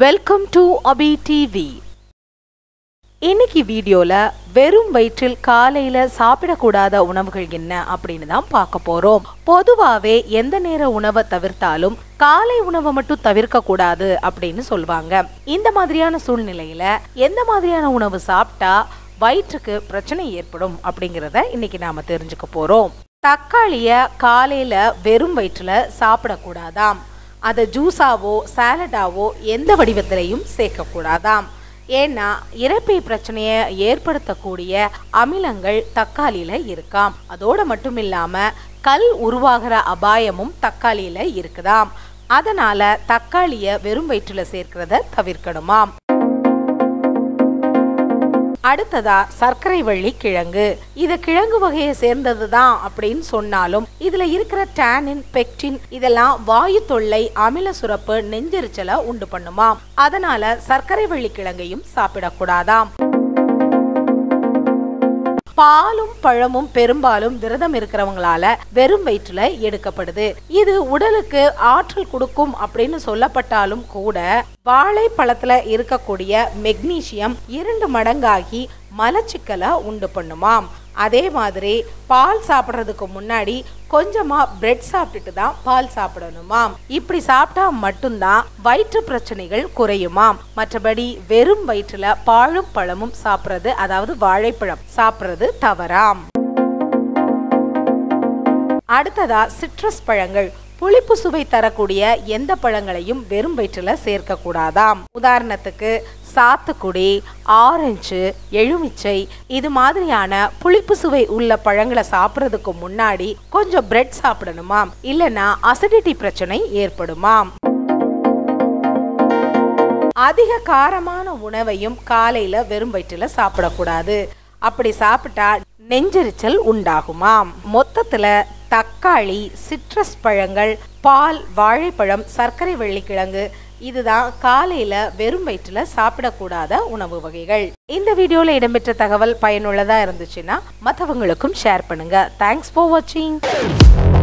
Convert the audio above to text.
Welcome to Abhi TV. இன்னைக்கு வீடியோல வெறும் வயிற்றில் காலையில சாப்பிடக்கூடாத உணவுகள் என்ன அப்படின்னு தான் பார்க்க போறோம். பொதுவாவே எந்த நேர உணவை தவிர்த்தாலும் காலை உணவை மட்டும் தவிர்க்க கூடாது அப்படின்னு சொல்லுவாங்க. இந்த மாதிரியான சூழ்நிலையில எந்த மாதிரியான உணவு சாப்பிட்டா வயிற்றுக்கு பிரச்சனை ஏற்படும் அப்படிங்கிறத இன்னைக்கு நாம தெரிஞ்சுக்க போறோம். தக்காளிய காலையில வெறும் வயிற்றுல சாப்பிடக்கூடாதாம். அதை ஜூஸாவோ சாலடாவோ எந்த வடிவத்திலையும் சேர்க்கக்கூடாதாம். ஏன்னா இரைப்பை பிரச்சனையை ஏற்படுத்தக்கூடிய அமிலங்கள் தக்காளியில இருக்காம். அதோட மட்டும் இல்லாம கல் உருவாகிற அபாயமும் தக்காளியில இருக்குதாம். அதனால தக்காளிய வெறும் வயிற்றுல சேர்க்கிறத தவிர்க்கணுமாம். அடுத்ததா சர்க்கரை வள்ளி கிழங்கு. இது கிழங்கு வகையை சேர்ந்ததுதான் அப்படின்னு சொன்னாலும் இதுல இருக்கிற டானின், பெக்டின் இதெல்லாம் வாயு தொல்லை, அமில சுரப்பு, நெஞ்செரிச்சலை உண்டு பண்ணுமாம். அதனால சர்க்கரை வள்ளி கிழங்கையும் சாப்பிடக்கூடாதாம். பாலும் பழமும் பெரும்பாலும் விரதம் இருக்கிறவங்களால வெறும் வயிற்றுல எடுக்கப்படுது. இது உடலுக்கு ஆற்றல் கொடுக்கும் அப்படின்னு சொல்லப்பட்டாலும் கூட வாழைப்பழத்துல இருக்கக்கூடிய மெக்னீசியம் 2 மடங்காகி மலச்சிக்கலை உண்டு பண்ணுமாம். அதே மாதிரி பால் சாப்பிட்றதுக்கு முன்னாடி கொஞ்சமா பிரெட் சாப்பிட்டுட்டு தான் பால் சாப்பிடணுமாம். இப்படி சாப்பிட்டா மட்டும்தான் வயிற்று பிரச்சனைகள் குறையுமாம். மற்றபடி வெறும் வயிற்றுல பாலும் பழமும் சாப்பிட்றது, அதாவது வாழைப்பழம் சாப்பிட்றது தவறாம். அடுத்ததா சிட்ரஸ் பழங்கள். புளிப்பு சுவை தரக்கூடிய எந்த பழங்களையும் வெறும் வயிற்றுல சேர்க்க கூடாதாம். உதாரணத்துக்கு சாத்துக்குடி, ஆரஞ்சு, எலுமிச்சை இது மாதிரியான புளிப்பு சுவை உள்ள பழங்களை சாப்பிட்றதுக்கு முன்னாடி கொஞ்சம் பிரெட் சாப்பிடணுமாம். இல்லைன்னா அசிடிட்டி பிரச்சனை ஏற்படுமாம். அதிக காரமான உணவையும் காலையில வெறும் வயிற்றுல சாப்பிடக்கூடாது. அப்படி சாப்பிட்டா நெஞ்செரிச்சல் உண்டாகுமாம். மொத்தத்துல தக்காளி, சிட்ரஸ் பழங்கள், பால், வாழைப்பழம், சர்க்கரை வள்ளிக்கிழங்கு இதுதான் காலையில வெறும் வயிற்றுல சாப்பிடக்கூடாத உணவு வகைகள். இந்த வீடியோல இடம்பெற்ற தகவல் பயனுள்ளதா இருந்துச்சுன்னா மற்றவங்களுக்கும் ஷேர் பண்ணுங்க. தேங்க்ஸ் ஃபார் வாட்சிங்.